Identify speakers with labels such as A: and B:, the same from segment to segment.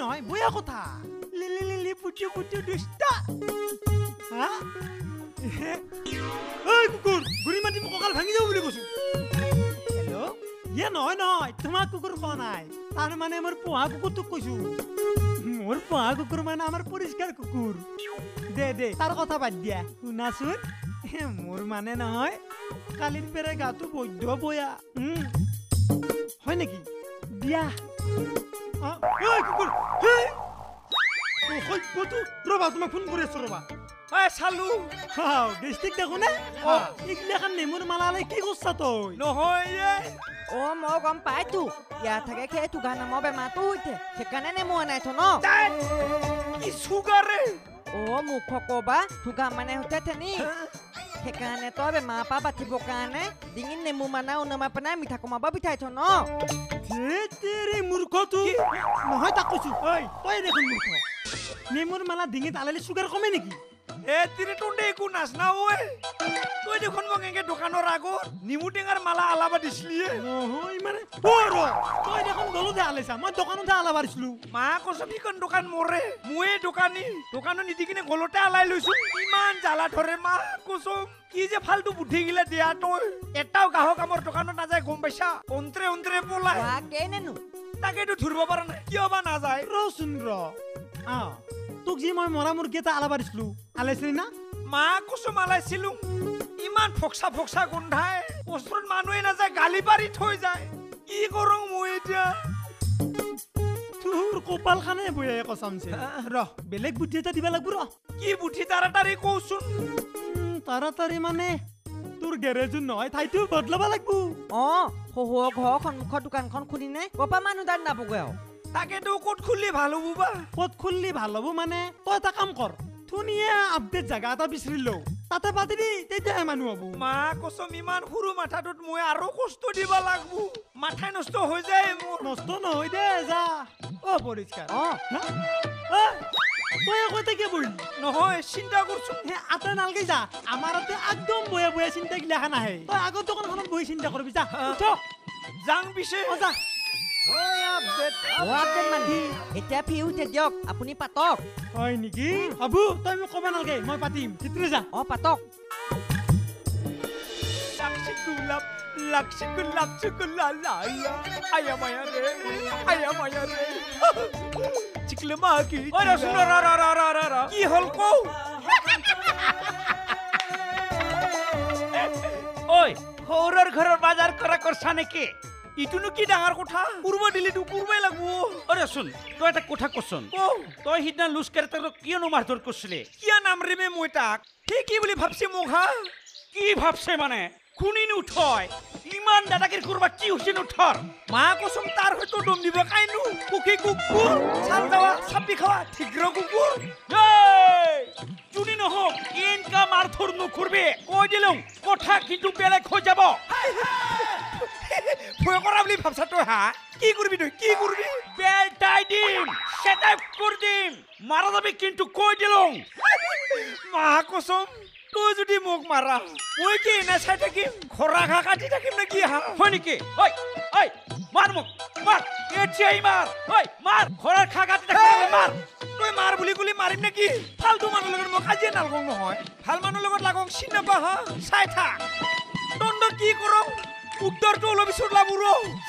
A: নহয় বয়া কথা লিলি পুটি পুটি দুষ্টা হা এই কুকুৰ গুৰি মাটি মোক কঁকাল ভাঙি যাব বুলি কৈছো হেল্ল' ইয়ে নহয় তোমাক কুকুৰ কোৱা নাই তাৰ মানে মোৰ পোহা কুকুৰটোক কৈছো মোৰ পোহা কুকুৰ মানে আমাৰ পৰিষ্কাৰ কুকুৰ দে তাৰ কথা বাদ দিয়া শুনাচোন মোৰ মানে নহয় কালিৰ পেৰে গাটো বৈধ বয়া হয় নেকি দিয়া কুকুৰ ৰবা তোমাক ফোন কৰি আছো ৰবা চালো ডিষ্ট্ৰিক্ট দেখো নে এইগিলাখান নেমুৰ মালালে কি কৰিছা তই নহয়
B: মই গম পাইতো ইয়াত থাকে সেই তুগা নামৰ বেমাৰটো হৈছে সেইকাৰণে নেমু আনাইছ ন
A: কি চুগাৰে
B: মুখ কবা তুগা মানে হৈছে তেনি সেইকাৰণে তই বেমাৰৰ পৰা বাচিবৰ কাৰণে ডিঙিত নেমু মানা উনমাই পেলাই মিঠা কমাব বিচাৰিছ ন
A: মূৰ্খটো নহয় তাক কৈছো তই দেখোন মূৰ্খ নেমুৰ মালা ডিঙিত আলালে চুগাৰ কমে নেকি একো নাচ না তই দেখোন মোক এনেকে দোকানৰ আগত নেমু টেঙাৰ মালা আলাবা দিছিলি নহয় মানে তই দেখোন গলতে আলাইছা মই দোকানতে আলাবা দিছিলো মা কৈছো কিখন দোকান মৰে ময়ে দোকানত নিদি কিনে গলতে আলাই লৈছো ইমান জ্বালা ধৰে মা কৈছো কি যে ফালতু বুদ্ধি গিলা দিয়া তই এটাও গ্ৰাহক আমাৰ দোকানত নাযায় গম পাইছা অন্তৰে পলাই তাকেতো ধৰিব পৰা নাই কিয় বা নাযায় ৰচোন তোক যি মই মৰা মুৰ্গী এটা আলাবা দিছিলো আলাইছিলি না মা কুচুম আলাইছিলো ইমান ফক্সা গোন্ধাই ওচৰত মানুহে নাযায় গালি পাৰি থৈ যায় কি কৰো মই এতিয়া তোৰ কপাল খানে বয়ে কচামছে বেলেগ বুদ্ধি এটা দিবা লাগব কি বুদ্ধি তাড়াতাড়ি কওচোন তাড়াতাড়ি মানে তোৰ গেৰেজ নহয় ঠাইটো বদলাব লাগব
B: শহুৰ ঘৰৰ সন্মুখৰ দোকানখন খুলি নে কপা মানুহ তাত নাপগৈ আৰু
A: তাকেতো ক'ত খুললি ভাল হ'ব বা ক'ত খুললি ভাল হ'ব মানে তই এটা কাম কৰ ধুনীয়া আপডেট জাগা এটা বিচাৰি লও তাতে পাতি দি তেতিয়াহে মানুহ হ'ব মা কচম ইমান সৰু মাথাটোত মই আৰু কষ্ট দিব লাগব মাথাই নষ্ট হৈ যায় মোৰ নষ্ট নহয় দে যা পৰিষ্কাৰ তই আগতে কি বলি নহয় চিন্তা কৰছো আতে নালগে যা আমাৰ আতে একদম বয়া চিন্তা গিলাখান আহে তই আগত দোকানখনত বহি চিন্তা কৰবি যা যাং পিছে যা
B: এতিয়া ফিউতে দিয়ক আপুনি পাতক
A: হয় নেকি হাবু তই মোক ক'ব নালগে মই পাতিম ভিতৰে যা
B: পাতক
A: লাক্সি গুলাব আয়া মায়া ৰে চিকলে মা কি কি হল কও ওই সৌৰৰ ঘৰৰ বাজাৰ কৰা কৰছা নেকি ইটুনো কি ডাঙৰ কথা পূৰ্ব দিল্লীটো পূৰ্বই লাগব আৰে শুন তই এটা কথা কচোন তই সিদিনা লুজ কেৰেক্টাৰক কিয়নো মাৰধৰ কৰিছিলে কিয় নাম ৰেমে মই তাক ঠিক কি বুলি ভাবছে মোক কি ভাবছে মানে খুনিনো থয় ইমান দাদাগিৰি কৰবা কি হৈছে নুঠৰ মা কচম তাৰ হয়তো দম দিব কাইনো কুকি কুকুৰ চাল যাৱা চাপি খাৱা ঠিগ্ৰ কুকুৰ জুনি নহওক এনকা মাৰধৰ নকৰবে কৈ দিলং কথা কিন্তু বেলেগ হৈ যাব ভয় কৰা বুলি ভাবছা তই কি কৰিবি তই কি কৰিবি বেলটাই দিম সেটাই কৰি দিম মাৰা যাবি কিন্তু কৈ দিলং মা কচম তই যদি মোক মাৰা মই কি এনে চাই থাকিম খৰা খা কাটি থাকিম নেকি হয় নেকি মাৰ মোক মাৰ এতিয়াই মাৰ খৰা খা কাটি থাকিম মাৰ তই মাৰ বুলি কলি মাৰিম নেকি ফালতু মানুহৰ লগত মই কাজিয়া নালগং নহয় ভাল মানুহৰ লগত লাগং চিন নাপা চাই থাক তন্দ কি কৰং উত্তৰটো অলপ পিছত লাবুৰ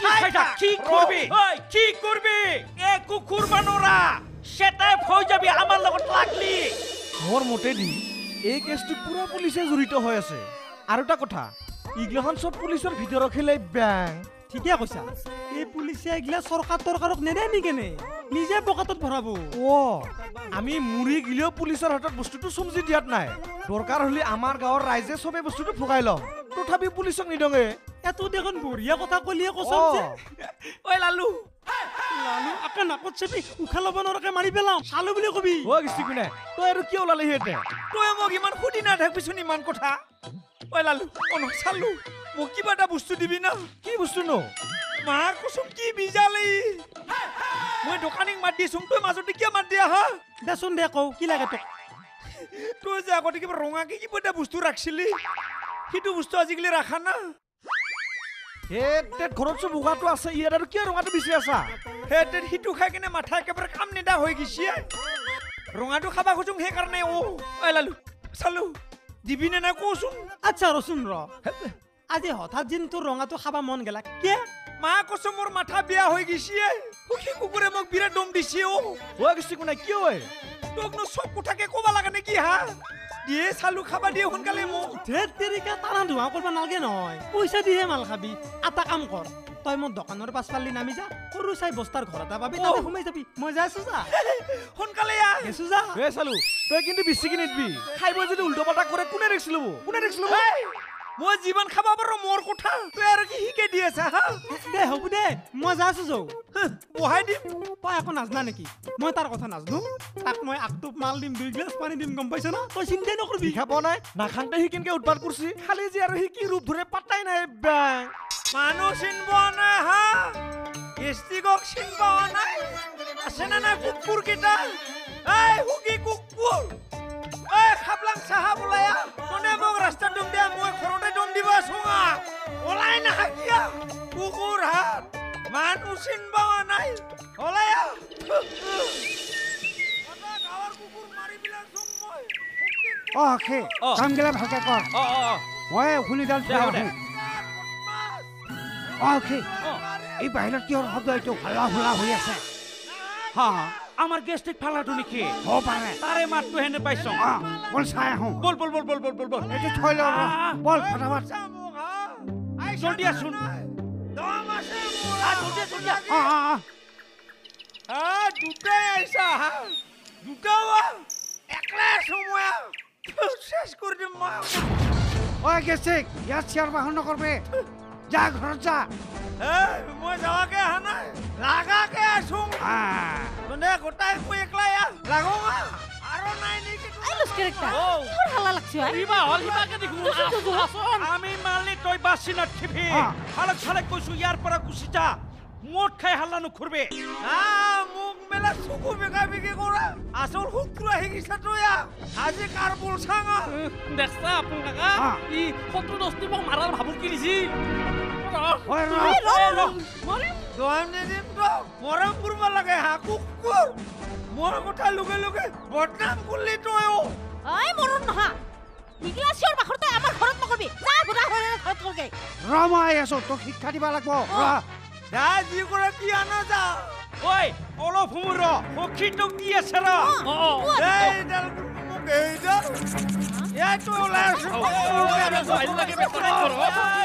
A: কি কৰবি কুকুৰ বানৰা সেটাই হৈ যাবি আমাৰ লগত লাগলি মোৰ মতেদি এই কেছটো পুৰা পুলিচে জড়িত হৈ আছে আৰু এটা কথা ইগলাখন সব পুলিচৰ ভিতৰত খেলে বেং ঠিকে কৈছা এই পুলিচে এগলা চৰকাৰক নেদে নিকেনে নিজে পকেটত ভৰাব আমি মুৰি গিলেও পুলিচৰ হাতত বস্তুটো চমজি দিয়াত নাই দৰকাৰ হলে আমাৰ গাঁৱৰ ৰাইজে সবে বস্তুটো ভগাই লম তথাপি পুলিচক নিদঙে এতো দেখোন বঢ়িয়া কথা কলিয়ে কচম ঐ লালু আকে নাকত চেপি উশাহ ল'ব নৰকে মাৰি পেলাম চালো বুলি কবি গিষ্টি কোনে তই আৰু কিয় ওলালি হেতে তই মোক ইমান সুধি নাথাকিবিচোন ইমান কথা ঐ লালু চালো মোক কিবা এটা বস্তু দিবি না কি বস্তু নো মাৰ কচম কি বিজালি মই দোকানীক মাত দিছো তই মাজতে কিয় মাত দিয়া দেচোন দে কও কি লাগে তোক তই যে আগতে কিবা ৰঙাকে কিবা এটা বস্তু ৰাখছিলি সেইটো বস্তু আজিকালি ৰাখা না হেতে ঘৰত চব বুগাটো আছে ইয়াত আৰু কি ৰঙাটো বিচাৰি আছা হেতে হিটো খাই কিনে মাথা একেবাৰে কাম নিদা হৈ গিছে ৰঙাটো খাবা খুজুং সেই কাৰণে ও ঐ লালু চালু দিবিনে না কোচোন
C: আচ্ছা ৰচোন ৰ আজি হঠাৎ যেন তোৰ ৰঙাটো খাবা মন গেলা কে
A: মা কৈছো মোৰ মাথা বেয়া হৈ গিছে সুখী কুকুৰে মোক বিৰাট দম দিছে ও গিছে কোনে কি ঐ তোকনো চব কথাকে ক'বা লাগে নেকি হা দিয়ে চালু খাবা দিয়ে সোনকালে মোক
C: ধেৰ তেৰিকা টানা ধোঁৱা কৰিব নালাগে নহয় পইচা দিহে মাল খাবি এটা কাম কৰ তই মোৰ দোকানৰ পাছফালে নামি যা সৰু চাই বস্তাৰ ঘৰ এটা পাবি তাতে সোমাই যাবি মই যাই আছো যা
A: সোনকালে
C: গেছো যা
A: এ চালু তই কিন্তু বেছিকে নিদবি খাইব যদি উল্টো পাল্টা কৰে কোনে ৰিক্স ল'ব মই জীৱন খাবা পাৰো মোৰ কথা তই আৰু কি শিকে দি আছা হা
C: দে হ'ব দে মই যা আছো যাও
A: বহাই দিম
C: তই একো নাজনা নেকি মই তাৰ কথা নাজনো তাক মই আগটোপ মাল দিম 2 গ্লাছ পানী দিম গম পাইছ না তই চিন্তাই নকৰবি
A: খাব নাই নাখাংতে সি কেনেকে উৎপাত কৰিছি খালি যে আৰু সি কি ৰূপ ধৰে পাত্তাই নাই বেং মানুহ চিনব নাই হা ইষ্টিকক চিনব নাই আছে না নাই কুকুৰ কেইটা এই হুকি কুকুৰ এই খাবলাং চাহা বলায়া কোনে মোক ৰাস্তা দম দিয়া মই ঘৰতে দম দিব আছোঙা ওলাই নাহা কিয়া কুকুৰ হাত মানুহ চিনব নাই ওলায়া গাঁৱৰ কুকুৰ মাৰি বিলাক চোং মই
D: খে কামগিলা ভালকে কৰ মই শুনিডাল খে এই বাহিৰত কিহৰ শব্দ এইটো হাল্লা হোল্লা হৈ আছে
A: হা আমার গেস্টিক ফালাটো নেকি
D: হ'ব পাৰে
A: তাৰে মাতটো হেনে পাইছ
D: বল চাই আহোঁ
A: বল বল বল বল বল বল বল
D: এইটো থৈ লওঁ বল ফটাফট
A: জলদি আসুন দম আছে মোরা জলদি জলদি দুটাই আইসা দুটাও একলা সময় শেষ করে দিম মা
D: ঐ গেছিক ইয়াত চিয়াৰ বাহন নকৰবি যা ঘৰত যা
A: মই যাওয়াকে আহা নাই লাগাকে আসুন মানে গোটাই মই একলা লাগো আরো নাই নেকি
E: আই লস ক্যারেক্টার কিহর হাল্লা লাগছে আই
A: হিবা হল হিবাকে দেখু আমি মালনি তই বাসি না খিবি হালক ছালক কইছু ইয়ার পরা কুছিটা মোট খাই হাল্লা নখরবে মুখ মেলা সুকু বেগা বেগি করা আসল হুকু আহি গিছা তয়া আজি কার বলছাঙা দেখছা আপন কাকা ই ফটো দস্তি মোক মারার ভাবু কি দিছি দোয়াম নিদিম তো মরম করবা লাগে হা কুকুর মোর কথা লগে লগে বদনাম করলি তই
E: আই মরণ নহা ইগলাসিয়র বাখরতে আমার ঘরত নকবি যা বুড়া হয়ে ঘরত করগে
D: ৰমাই আছো তোক শিক্ষা দিব লাগিব
A: দা জি করে কি আনা যা ওই অলপ হুমুর পক্ষী তোক দি আছে র এই ডাল মুক এই ডাল এই তো ওলাই আছো ভাই লাগে বেতরা করো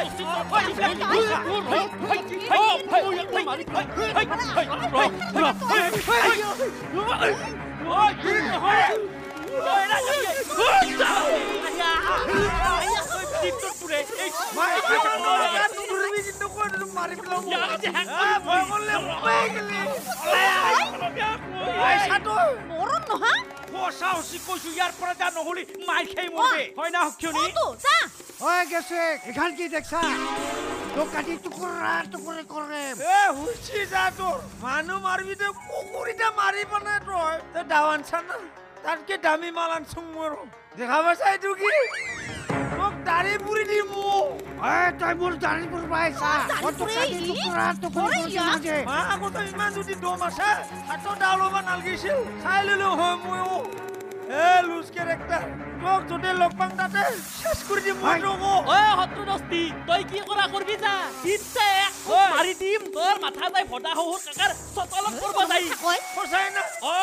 E: মরণ নহা
A: ইয়ার পরে যা নহলি মাই খাই মরবে হয় না হকিনি
E: যা
D: ঐ গেছিক এখান কি দেখছা তোক কাটি টুকুৰা টুকুৰি কৰিম
A: হুচি যা তোর মানু মারবি তো কুকুরিটা মারি বানা তই তো দাওয়ান ছানা তারকে দামি মাল আনছুং মোর দেখা পাইছা এইটো কি মোক দাড়ি পুরি দিমু
D: তই মোৰ দাড়ি পুৰবাই চা মই তোক কাটি টুকুৰা টুকুৰি কৰিম
A: মা আগত ইমান যদি দম আছে হাতত ডাউলবা নালগিছিল চাই ললো হয় ময়ো লুজ ক্যারেক্টার মোক যদি লগপাং তাতে শেষ কৰি দিম মই তোক
F: হত্তু দস্তি তই কি কৰা কৰবি যা ইচ্ছা এক মাৰি দিম তোৰ মাথা তাই ফটা হহুৰ কাকাৰ চতলত কৰব যাই
A: সঁচাই না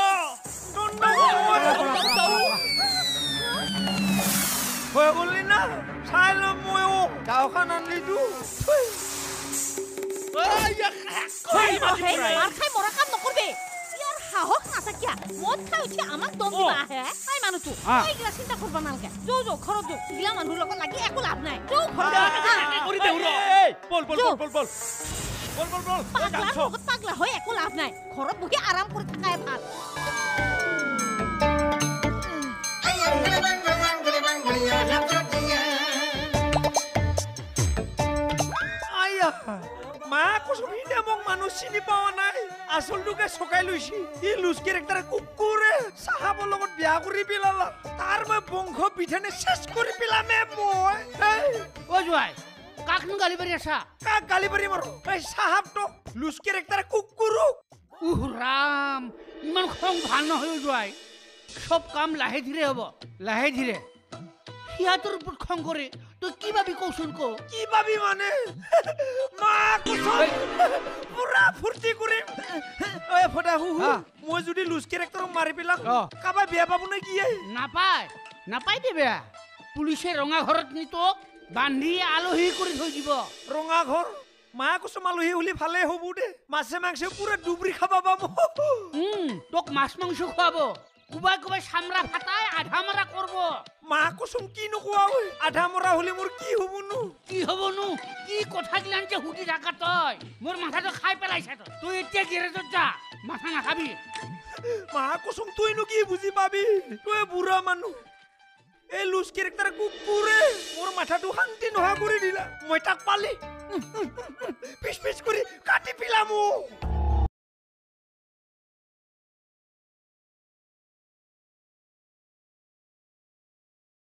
A: হৈ গলি না চাই লম ময়ো গাঁওখন আনিলো
E: মার খাই মরা কাম নকরবে ইয়ার সাহস নাথাকিয়া মদ খাই উঠি আমাক দম দিবা আহে আই মানুটো এই গিলা চিন্তা করবা নালকে যো যো ঘৰত যো ইগলা মানুহ লগত লাগি একো লাভ নাই যো ঘৰত
F: কৰি দে উৰ
A: বল বল বল বল বল বল বল বল
E: পাগলা লগত পাগলা হৈ একো লাভ নাই ঘৰত বহি আৰাম কৰি থাকাই ভাল
A: মা কসুবিনে মোক মানুষ চিনি পাওয়া নাই আসলটোকে সকাই লইছি ই লুজ ক্যারেক্টার কুকুরে সাহাবৰ লগত বিয়া কৰি পেলালা তাৰ মই বংশ বিধানে শেষ কৰি পেলামে মই
F: ও জুৱাই
G: কাকনো গালি পাৰি আছা
A: কাক গালি পাৰি মাৰো এই সাহাব তো লুজ কেৰেক্টাৰ কুকুৰক
G: উহ ৰাম ইমান খং ভাল নহয় যোৱাই সব কাম লাহে ধীৰে হ'ব লাহে ধীৰে সিহঁতৰ ওপৰত খং কৰে তই কি ভাবি কৌচোন ক
A: কি ভাবি মানে মা কুচল পুৰা ফুৰ্তি কৰিম ঐ ফটা হু মই যদি লুজ কেৰেক্টাৰক মাৰি পেলাম কাবাই বেয়া পাব নে কি
G: নাপায় নাপায় দে বেয়া পুলিচে ৰঙা ঘৰত নি তোক বান্ধি আলহী কৰি থৈ দিব
A: ৰঙা ঘৰ মা কুচুম আলহী হলি ভালে হ'ব দে মাছে মাংসে পুৰা ডুবৰি খাবা পাব
G: তোক মাছ মাংস খুৱাব কুবাই কুবাই চামৰা ফাটাই আধা মৰা কৰব
A: মা কুচুম কি নোকোৱা ঐ আধা মৰা হলে মোৰ কি হ'বনো
G: কি হ'বনো কি কথা গিলান যে সুধি থাকা তই মোৰ মাথাটো খাই পেলাইছা তই এতিয়া গেৰেজত যা মাথা নাখাবি
A: মা কুচুম তইনো কি বুজি পাবি তই বুঢ়া মানুহ এই লুজ কেৰেক্টাৰ কুকুৰে মোৰ মাথাটো শান্তি নোহোৱা কৰি দিলা মই তাক পালি পিছ পিছ কৰি কাটি পেলাম